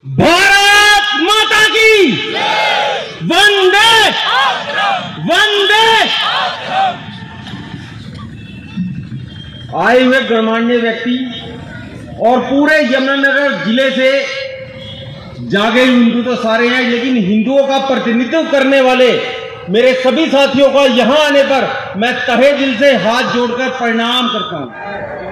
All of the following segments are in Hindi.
भारत माता की वंदे वंदे। आए हुए गणमान्य व्यक्ति और पूरे यमुनानगर जिले से जागे हिंदू तो सारे हैं, लेकिन हिंदुओं का प्रतिनिधित्व करने वाले मेरे सभी साथियों का यहां आने पर मैं तहे दिल से हाथ जोड़कर प्रणाम करता हूं।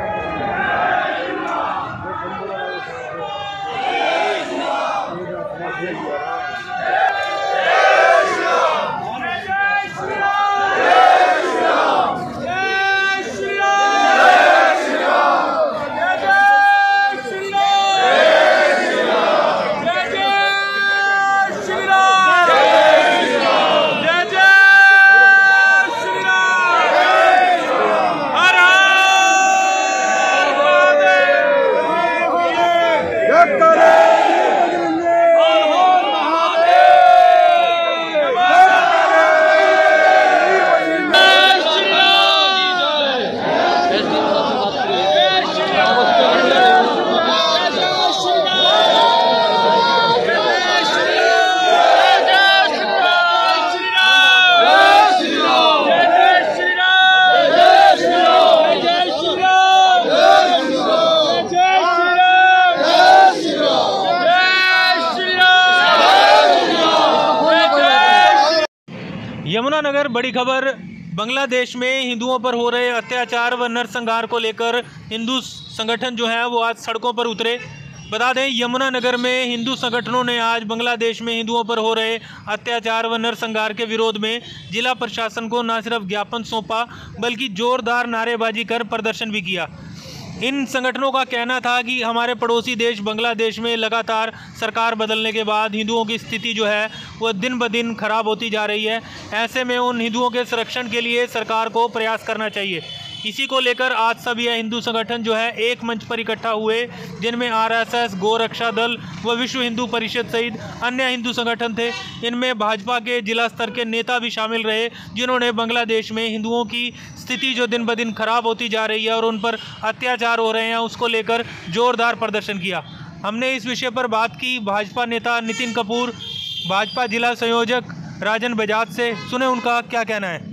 यमुनानगर बड़ी खबर। बांग्लादेश में हिंदुओं पर हो रहे अत्याचार व नरसंहार को लेकर हिंदू संगठन जो है वो आज सड़कों पर उतरे। बता दें, यमुनानगर में हिंदू संगठनों ने आज बांग्लादेश में हिंदुओं पर हो रहे अत्याचार व नरसंहार के विरोध में जिला प्रशासन को न सिर्फ ज्ञापन सौंपा बल्कि जोरदार नारेबाजी कर प्रदर्शन भी किया। इन संगठनों का कहना था कि हमारे पड़ोसी देश बांग्लादेश में लगातार सरकार बदलने के बाद हिंदुओं की स्थिति जो है वो दिन ब दिन खराब होती जा रही है। ऐसे में उन हिंदुओं के संरक्षण के लिए सरकार को प्रयास करना चाहिए। इसी को लेकर आज सब यह हिंदू संगठन जो है एक मंच पर इकट्ठा हुए, जिनमें आरएसएस, गोरक्षा दल व विश्व हिंदू परिषद सहित अन्य हिंदू संगठन थे। इनमें भाजपा के जिला स्तर के नेता भी शामिल रहे, जिन्होंने बांग्लादेश में हिंदुओं की स्थिति जो दिन ब दिन खराब होती जा रही है और उन पर अत्याचार हो रहे हैं उसको लेकर जोरदार प्रदर्शन किया। हमने इस विषय पर बात की भाजपा नेता नितिन कपूर, भाजपा जिला संयोजक राजन बजाज से। सुने उनका क्या कहना है।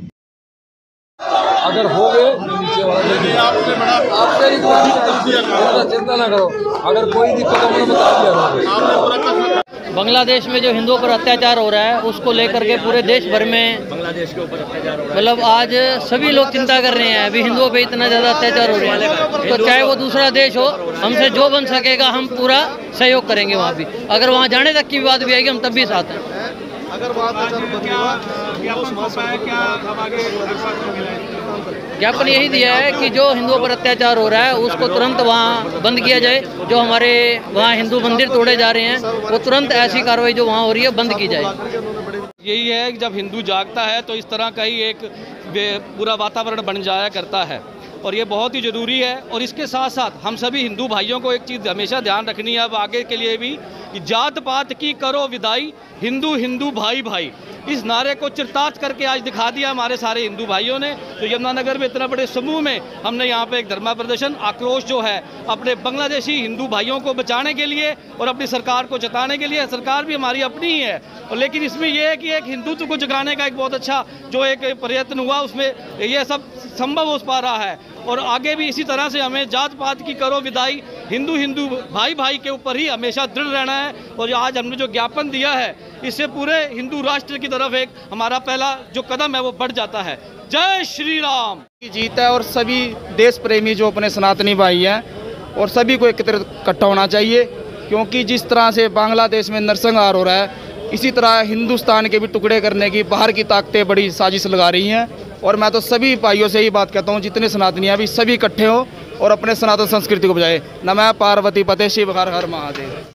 अगर हो गए नीचे वाले आपसे चिंता ना करो, अगर कोई दिक्कत हो तो बता दिया। बांग्लादेश में जो हिंदुओं पर अत्याचार हो रहा है उसको लेकर के पूरे देश भर में बांग्लादेश के ऊपर अत्याचार हो रहा है, मतलब आज सभी लोग चिंता कर रहे हैं। अभी हिंदुओं पे इतना ज़्यादा अत्याचार हो रहा है, तो चाहे वो दूसरा देश हो, हमसे जो बन सकेगा हम पूरा सहयोग करेंगे। वहाँ भी अगर वहाँ जाने तक की बात भी आएगी हम तब भी साथ हैं। अगर ज्ञापन यही दिया है कि जो हिंदुओं पर अत्याचार हो रहा है उसको तुरंत वहाँ बंद किया जाए। जो हमारे वहाँ हिंदू मंदिर तोड़े जा रहे हैं वो तुरंत ऐसी कार्रवाई जो वहाँ हो रही है बंद की जाए। यही है कि जब हिंदू जागता है तो इस तरह का ही एक पूरा वातावरण बन जाया करता है और ये बहुत ही ज़रूरी है। और इसके साथ साथ हम सभी हिंदू भाइयों को एक चीज़ हमेशा ध्यान रखनी है अब आगे के लिए भी कि जात पात की करो विदाई, हिंदू हिंदू भाई भाई। इस नारे को चिरताज करके आज दिखा दिया हमारे सारे हिंदू भाइयों ने। तो यमुनानगर में इतना बड़े समूह में हमने यहाँ पे एक धरना प्रदर्शन आक्रोश जो है अपने बांग्लादेशी हिंदू भाइयों को बचाने के लिए और अपनी सरकार को जताने के लिए। सरकार भी हमारी अपनी ही है और लेकिन इसमें यह है कि एक हिंदुत्व को जगाने का एक बहुत अच्छा जो एक प्रयत्न हुआ उसमें यह सब संभव हो पा रहा है। और आगे भी इसी तरह से हमें जात पात की करो विदाई, हिंदू हिंदू भाई भाई के ऊपर ही हमेशा दृढ़ रहना है। और आज हमने जो ज्ञापन दिया है इससे पूरे हिंदू राष्ट्र की तरफ एक हमारा पहला जो कदम है वो बढ़ जाता है। जय श्री राम की जीत है और सभी देश प्रेमी जो अपने सनातनी भाई हैं और सभी को एकत्रित इकट्ठा होना चाहिए, क्योंकि जिस तरह से बांग्लादेश में नरसंहार हो रहा है इसी तरह हिंदुस्तान के भी टुकड़े करने की बाहर की ताकतें बड़ी साजिश लगा रही हैं। और मैं तो सभी भाइयों से ही बात कहता हूँ, जितने सनातनी हैं भी सभी इकट्ठे हो और अपने सनातन संस्कृति को बचाए। नमः पार्वती पते शिव हर हर महादेव।